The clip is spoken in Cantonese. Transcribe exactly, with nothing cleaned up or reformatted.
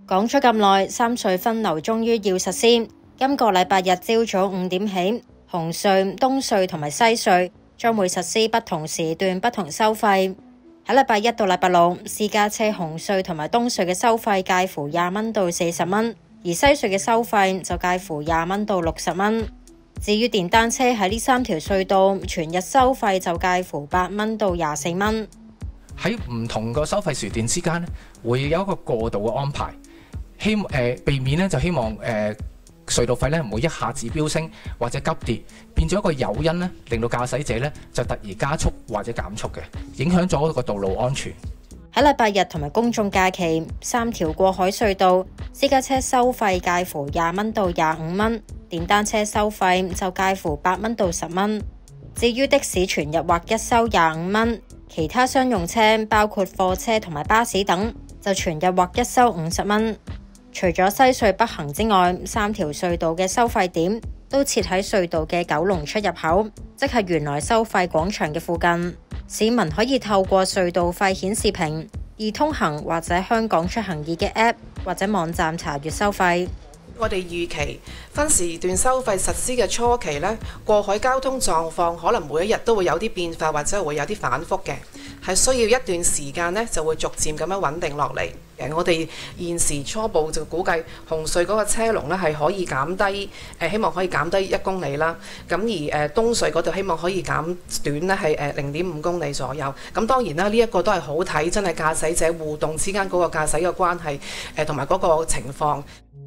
講咗咁耐，三隧分流終於要實施。今個禮拜日朝早五點起，紅隧、東隧同埋西隧將會實施不同時段不同收費。喺禮拜一到禮拜六，私家車紅隧同埋東隧嘅收費介乎廿蚊到四十蚊，而西隧嘅收費就介乎廿蚊到六十蚊。至於電單車喺呢三條隧道，全日收費就介乎八蚊到廿四蚊。 喺唔同個收費時段之間咧，會有一個過渡嘅安排，希誒、呃、避免咧就希望誒、呃、隧道費咧唔會一下子飆升或者急跌，變咗一個誘因咧，令到駕駛者咧就突然加速或者減速嘅，影響咗個道路安全。 喺禮拜日同埋公眾假期，三條過海隧道私家車收費介乎廿蚊到廿五蚊，電單車收費就介乎八蚊到十蚊。至於的士全日劃一收廿五蚊，其他商用車包括貨車同埋巴士等就全日劃一收五十蚊。除咗西隧北行之外，三條隧道嘅收費點都設喺隧道嘅九龍出入口，即係原來收費廣場嘅附近。市民可以透過隧道費顯示屏、易通行或者香港出行易嘅 App 或者網站查閱收費。 我哋預期分時段收費實施嘅初期呢，過海交通狀況可能每一日都會有啲變化，或者會有啲反覆嘅，係需要一段時間呢就會逐漸咁樣穩定落嚟。誒，我哋現時初步就估計紅隧嗰個車龍呢係可以減低，誒希望可以減低一公里啦。咁而誒東隧嗰度希望可以減短呢係誒零點五公里左右。咁當然啦，呢一個都係好睇真係駕駛者互動之間嗰個駕駛嘅關係，誒同埋嗰個情況。